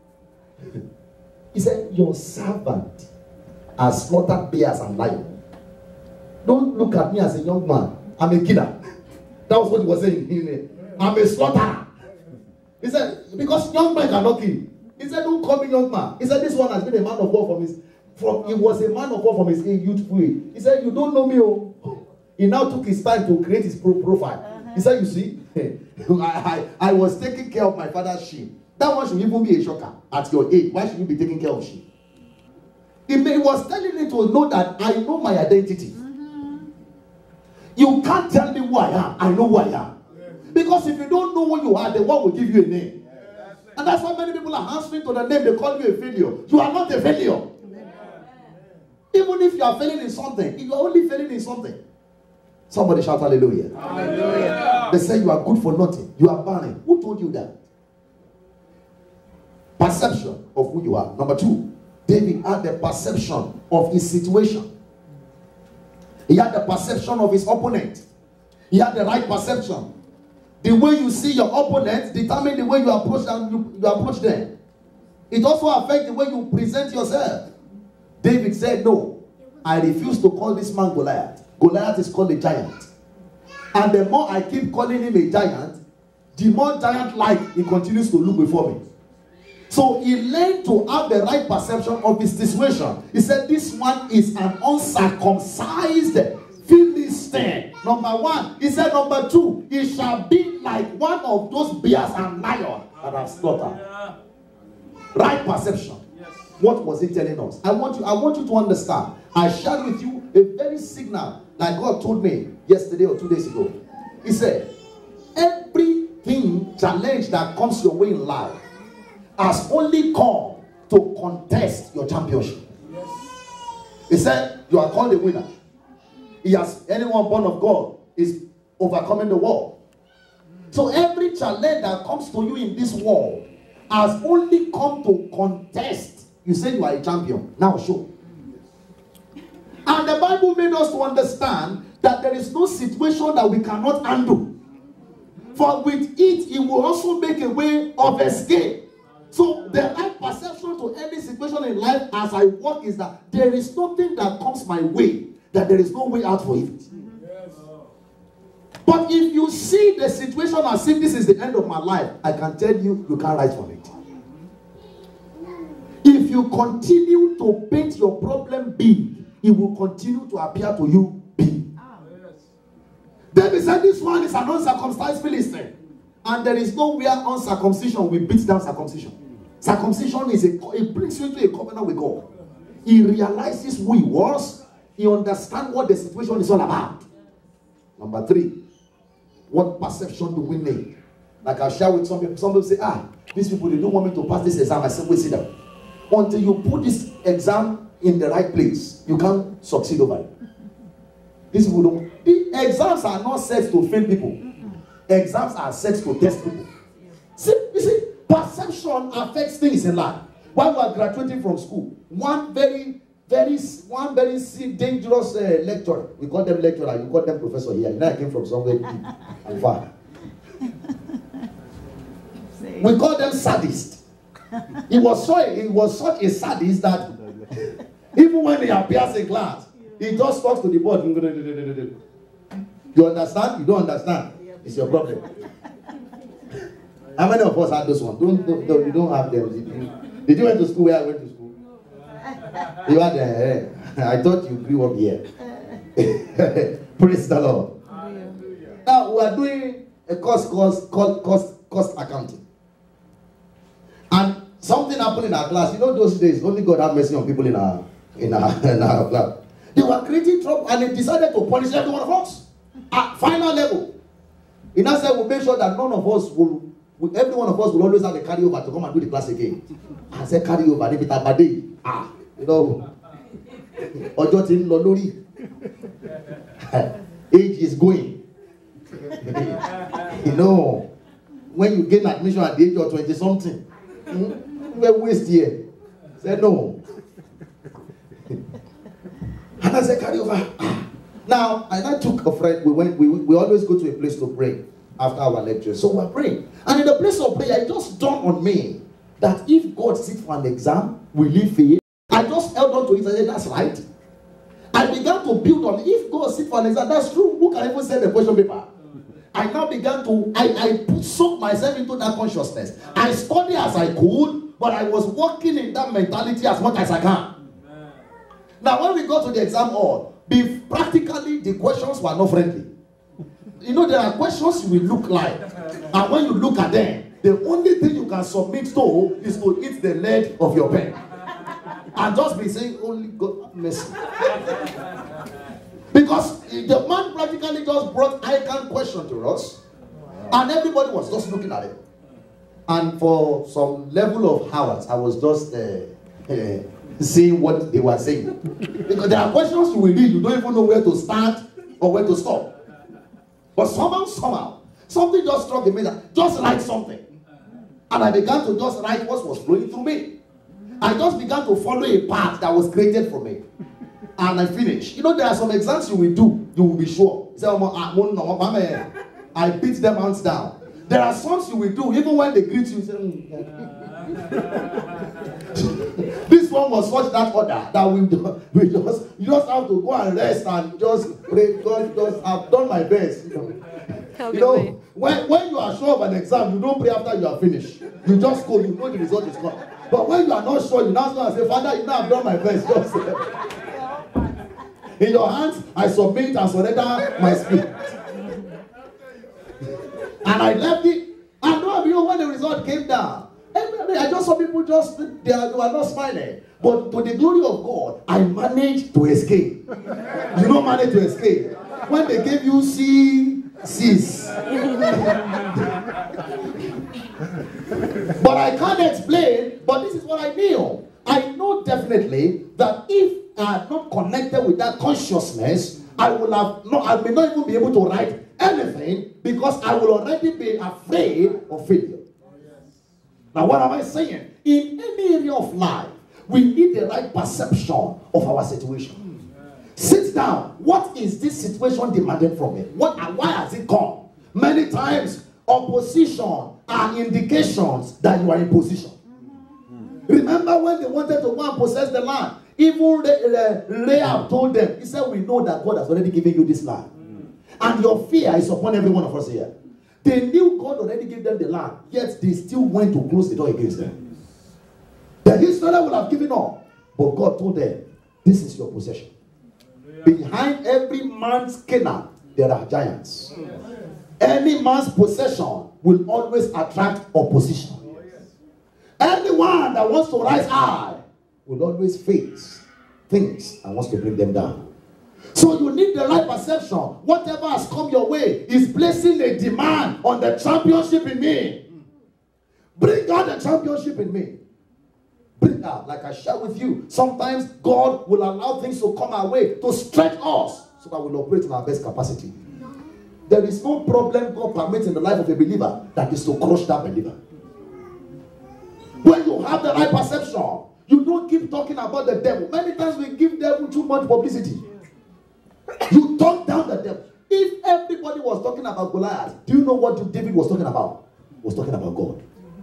He said, your servant has slaughtered bears and lions. Don't look at me as a young man. I'm a killer. That was what he was saying. I'm a slaughterer. He said, because young men cannot kill. He said, don't call me young man. He said, this one has been a man of war he was a man of war from his youthful age. He said, you don't know me. Oh. He now took his time to create his profile. He said, you see, I was taking care of my father's sheep. That one should even be a shocker at your age. Why should you be taking care of sheep? He was telling me to know that I know my identity. You can't tell me who I am. I know who I am. Because if you don't know who you are, then what will give you a name? And that's why many people are answering to the name. They call you a failure. You are not a failure. Even if you are failing in something, if you are only failing in something. Somebody shout hallelujah. Hallelujah. They say you are good for nothing. You are barren. Who told you that? Perception of who you are. Number two, David had the perception of his situation. He had the perception of his opponent. He had the right perception. The way you see your opponent determines the way you approach them. You approach them. It also affects the way you present yourself. David said, no, I refuse to call this man Goliath. Goliath is called a giant. And the more I keep calling him a giant, the more giant-like he continues to look before me. So he learned to have the right perception of his situation. He said, this one is an uncircumcised Philistine. Number one. He said, number two, he shall be like one of those bears and lions that have slaughtered. Right perception. What was he telling us? I want you to understand. I shared with you a very signal that God told me yesterday or 2 days ago. He said, everything challenge that comes your way in life has only come to contest your championship. He said, you are called a winner. Anyone born of God is overcoming the world. So every challenge that comes to you in this world has only come to contest. You say you are a champion. Now show. And the Bible made us to understand that there is no situation that we cannot handle. For with it will also make a way of escape. So the right perception to any situation in life as I walk is that there is nothing that comes my way, that there is no way out for it. Yes. But if you see the situation as if this is the end of my life, I can tell you, you can't rise from it. If you continue to paint your problem big, it will continue to appear to you big. David said this one is an uncircumcised Philistine. And there is nowhere uncircumcision will beat down circumcision. Circumcision it brings you into a covenant with God. He realizes who he was. He understands what the situation is all about. Number three, what perception do we need? Like I share with some people. Some people say, these people, they don't want me to pass this exam. I said, wait, sit down. Until you put this exam in the right place, you can't succeed over it. These people don't. The exams are not set to fail people. Exams are set to test people. You see, perception affects things in life. While we are graduating from school, one very dangerous lecturer, we call them lecturer, you call them professor here. You know, I came from somewhere and far. We call them sadist. He was such a sadist that even when he appears in class, he just talks to the board. You understand? You don't understand? It's your problem. How many of us had those ones? You don't have them. Did you went to school where I went to school? You had there. I thought you grew up here. Praise the Lord. Now we are doing a course called cost accounting. And something happened in our class. You know those days, only God have mercy on people in our class. They were creating trouble and they decided to punish every one of us at final level. In that sense, we'll make sure that none of us every one of us will always have a carryover to come and do the class again. I said carryover, leave it at my day. You know, Ojo tin lo lori. Age is going. You know, when you gain admission at the age of 20 something, you waste here. Say no. And I said, carry over. Now, and I took a friend, we always go to a place to pray after our lecture. So we're praying. And in the place of prayer, it just dawned on me that if God sits for an exam, will he fail? I just held on to it and said, that's right. I began to build on, if God sits for an exam, that's true. Who can even send the question paper? I now began to, I soak myself into that consciousness. I studied as I could, but I was working in that mentality as much as I can. Now, when we got to the exam hall, practically the questions were not friendly. You know, there are questions you will look like, and when you look at them, the only thing you can submit to is to hit the lead of your pen. And just be saying, only God mercy. Because the man practically just brought icon question to us, and everybody was just looking at it. And for some level of hours, I was just seeing what they were saying. Because there are questions you will read, you don't even know where to start or where to stop. But somehow, something just struck me that just write something. And I began to just write what was flowing through me. I just began to follow a path that was created for me. And I finished. You know, there are some exams you will do, you will be sure. You say, I beat them hands down. There are some you will do, even when they greet you, you say, this one was such that order that you just have to go and rest and just pray. God, just have done my best. You know, when you are sure of an exam, you don't pray after you are finished. You just go, you know the result is gone. But when you are not sure, you now go and say, Father, you know I've done my best. Just in your hands, I submit and surrender my spirit. And I left it. And you know, when the result came down, I just saw people just, they were not smiling. But to the glory of God, I managed to escape. You don't manage to escape. When they gave you C's. But I can't explain, but this is what I knew. I know definitely that if I had not connected with that consciousness, I may not even be able to write anything because I will already be afraid of failure. Now, what am I saying? In any area of life, we need the right perception of our situation. Sit down. What is this situation demanding from me? What and why has it come? Many times, opposition are indications that you are in position. Remember when they wanted to go and possess the land? Even Rahab told them, he said, we know that God has already given you this land. And your fear is upon every one of us here. They knew God already gave them the land, yet they still went to close the door against them. The Israelites would have given up, but God told them, this is your possession. Behind every man's Canaan, there are giants. Any man's possession will always attract opposition. Anyone that wants to rise high will always face things and wants to bring them down. So you need the right perception. Whatever has come your way is placing a demand on the championship in me. Bring out the championship in me. Bring out, like I shared with you, sometimes God will allow things to come our way to stretch us so that we'll operate in our best capacity. There is no problem God permits in the life of a believer that is to crush that believer. When you have the right perception, you don't keep talking about the devil. Many times we give devil too much publicity. You talk down the devil. If everybody was talking about Goliath, do you know what David was talking about? He was talking about God.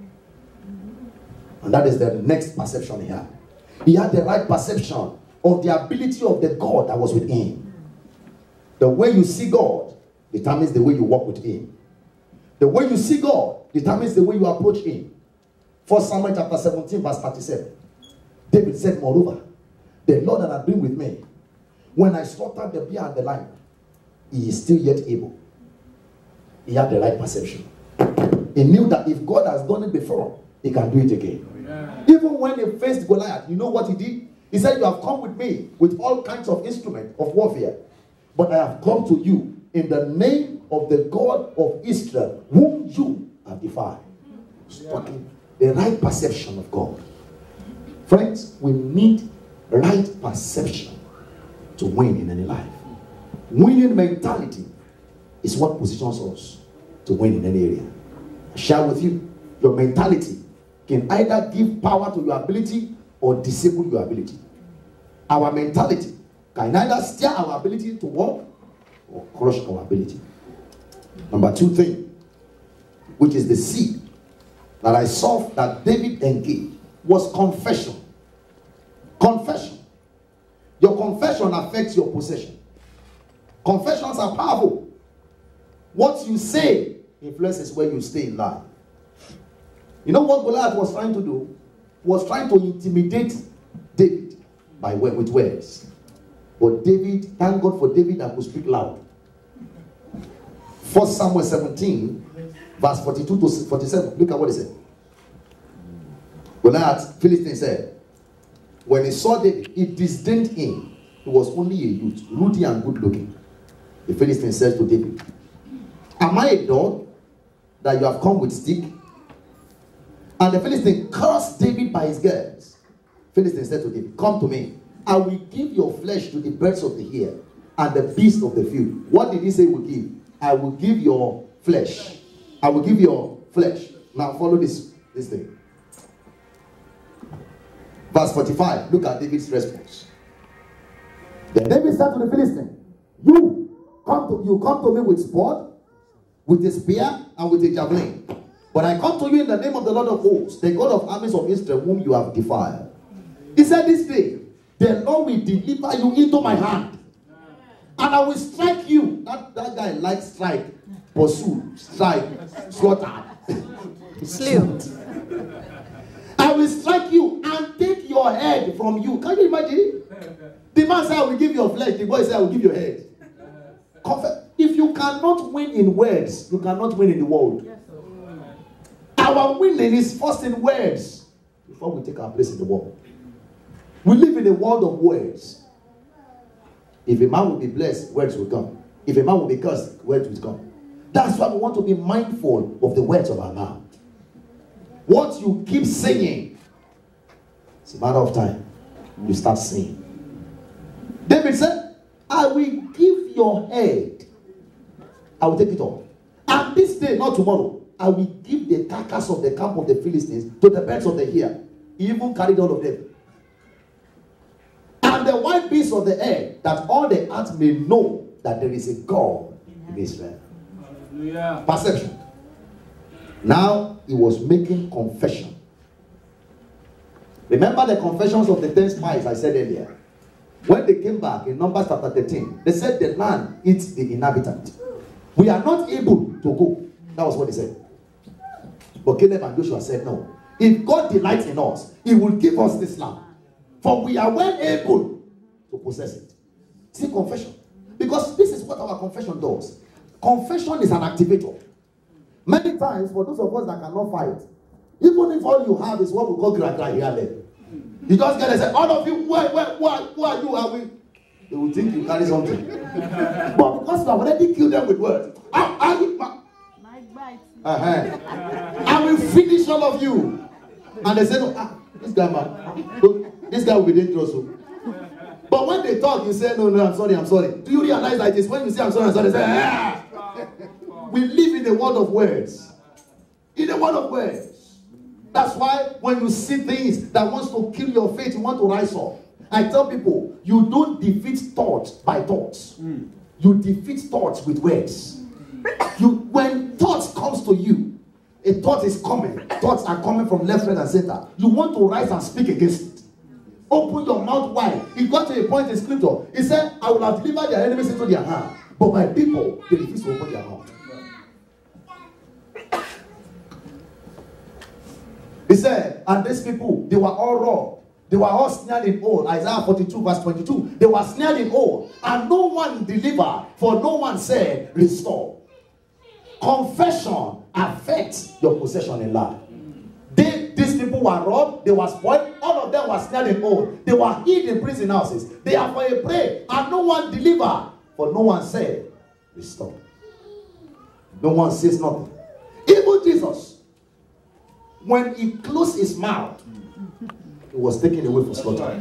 And that is the next perception he had. He had the right perception of the ability of the God that was with him. The way you see God determines the way you walk with him. The way you see God determines the way you approach him. 1 Samuel chapter 17 verse 37. David said, moreover, the Lord that had been with me, when I slaughtered the bear and the lion, he is still yet able. He had the right perception. He knew that if God has done it before, he can do it again. Yeah. Even when he faced Goliath, you know what he did? He said, you have come with me with all kinds of instruments of warfare, but I have come to you in the name of the God of Israel, whom you have defied. Talking the right perception of God. Friends, we need right perception to win in any life. Winning mentality is what positions us to win in any area. I share with you, your mentality can either give power to your ability or disable your ability. Our mentality can either steer our ability to work or crush our ability. Number 2 thing, which is the seed that I saw that David engaged, was confession. Confession. Your confession affects your possession. Confessions are powerful. What you say influences where you stay in life. You know what Goliath was trying to do? Was trying to intimidate David with words. But David, thank God for David that could speak loud. 1 Samuel 17, verse 42 to 47. Look at what he said. Goliath, Philistine said, when he saw David, he disdained him. He was only a youth, ruddy and good looking. The Philistine said to David, am I a dog that you have come with stick? And the Philistine cursed David by his girls. Philistine said to David, come to me. I will give your flesh to the birds of the air and the beasts of the field. What did he say he will give? I will give your flesh. I will give your flesh. Now follow this thing. Verse 45. Look at David's response. Then David said to the Philistine, you come to me with sword, with a spear, and with a javelin. But I come to you in the name of the Lord of hosts, the God of armies of Israel, whom you have defiled. He said this day, the Lord will deliver you into my hand. And I will strike you. That guy likes strike, pursue, strike, slaughter. Slew. I will strike you and take your head from you. Can you imagine? The man said, I will give your flesh. The boy said, I will give your head. If you cannot win in words, you cannot win in the world. Our winning is first in words before we take our place in the world. We live in a world of words. If a man will be blessed, words will come. If a man will be cursed, words will come. That's why we want to be mindful of the words of our mouth. What you keep saying, it's a matter of time. You start saying. David said, I will give your head. I will take it off. And this day, not tomorrow, I will give the carcass of the camp of the Philistines to the birds of the air. He even carried all of them. And the wild beasts of the air, that all the earth may know that there is a God in Israel. Hallelujah. Perception. Now he was making confession. Remember the confessions of the 10 spies I said earlier. When they came back in Numbers chapter 13, they said the land eats the inhabitant. We are not able to go. That was what they said. But Caleb and Joshua said no. If God delights in us, he will give us this land. For we are well able to possess it. See, confession. Because this is what our confession does. Confession is an activator. Many times, for those of us that cannot fight, even if all you have is what we call gra here, there. You just get and say, all of you, who are you? Are we? They will think you carry something. But because you have already killed them with words, I will finish all of you. And they say, no, this guy, man, this guy will be dangerous. But when they talk, you say, no, I'm sorry. Do you realize that it is when you say, I'm sorry, they say, ah! We live in a world of words. In a world of words. That's why when you see things that wants to kill your faith, you want to rise up. I tell people, you don't defeat thoughts by thoughts. You defeat thoughts with words. When thoughts comes to you, a thought is coming. Thoughts are coming from left, right, and center. You want to rise and speak against it. Open your mouth wide. It got to a point in scripture. He said, I will have delivered their enemies into their hand. But my people, they refuse to open their mouth. He said, and these people, they were all raw. They were all snared in old. Isaiah 42 verse 22. They were snared in old. And no one delivered, for no one said, restore. Confession affects your possession in life. These people were robbed, they were spoiled, all of them were snared in old. They were hid in prison houses. They are for a prey, and no one delivered, for no one said, restore. No one says nothing. Even Jesus, when he closed his mouth, he was taken away for slaughter.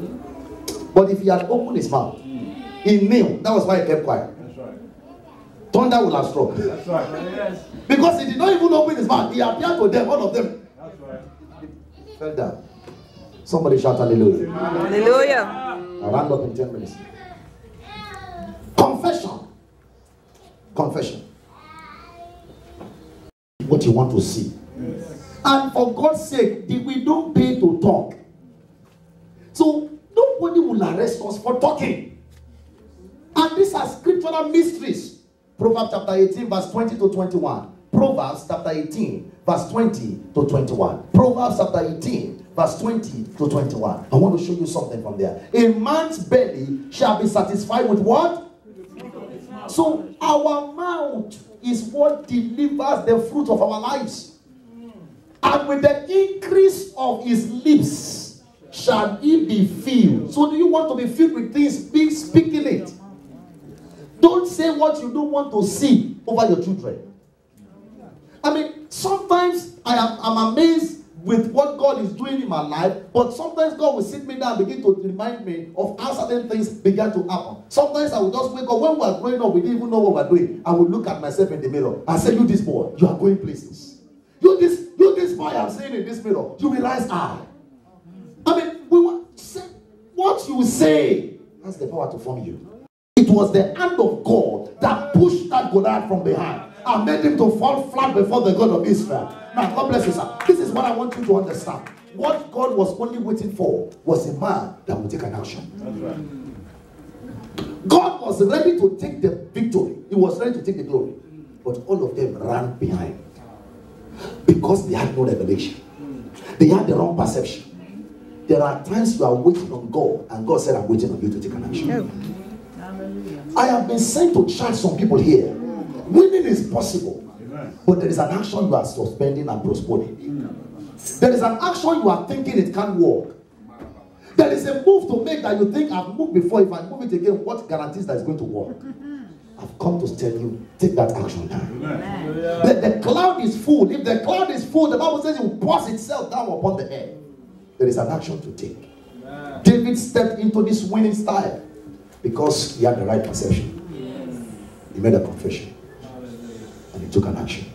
But if he had opened his mouth, he knew. That was why he kept quiet. thunder will have struck. That's right. Yes. Because he did not even open his mouth. He appeared to them, all of them. That's right. Fell down. Somebody shout hallelujah. Hallelujah. I'll round up in 10 minutes. Confession. Confession. What you want to see. And for God's sake, we don't pay to talk. So nobody will arrest us for talking. And these are scriptural mysteries. Proverbs chapter 18, verse 20 to 21. Proverbs chapter 18, verse 20 to 21. Proverbs chapter 18, verse 20 to 21. I want to show you something from there. A man's belly shall be satisfied with what? So our mouth is what delivers the fruit of our lives. And with the increase of his lips shall he be filled. So do you want to be filled with things? Be speaking it. Don't say what you don't want to see over your children. I mean, sometimes I'm amazed with what God is doing in my life, but sometimes God will sit me down and begin to remind me of how certain things began to happen. Sometimes I will just wake up. When we were growing up, we didn't even know what we were doing. I will look at myself in the mirror and say, you this boy, you are going places. You this boy I'm seeing in this mirror, you realize I mean, we want to say what you say has the power to form you. It was the hand of God that pushed that Goliath from behind and made him to fall flat before the God of Israel. Now, God bless you, sir. This is what I want you to understand. What God was only waiting for was a man that would take an action. That's right. God was ready to take the victory. He was ready to take the glory. But all of them ran behind. Because they had no revelation. They had the wrong perception. There are times you are waiting on God, and God said, I'm waiting on you to take an action. I have been sent to charge some people here. Winning is possible. But there is an action you are suspending and postponing. There is an action you are thinking it can't work. There is a move to make that you think I've moved before. If I move it again, what guarantees that it's going to work? I've come to tell you, take that action now. The cloud is full. If the cloud is full, the Bible says it will pour itself down upon the air. There is an action to take. David stepped into this winning style because he had the right perception. He made a confession. And he took an action.